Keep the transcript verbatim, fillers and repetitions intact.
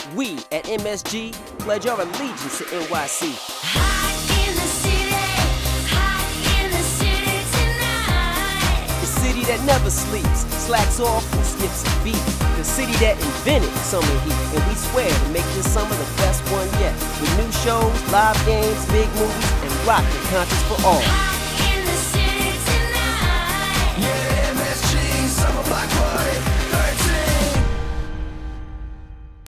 We at M S G pledge our allegiance to N Y C. Hot in the city, hot in the city tonight. The city that never sleeps, slacks off and skips a beat. The city that invented summer heat, and we swear to make this summer the best one yet. With new shows, live games, big movies, and rockin' concerts for all.